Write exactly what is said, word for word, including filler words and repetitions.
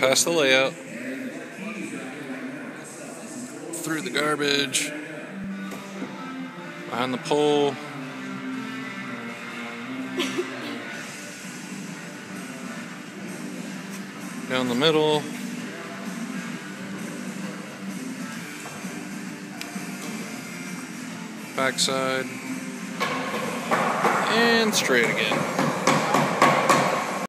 past the layout, through the garbage, behind the pole, down the middle, backside, and straight again.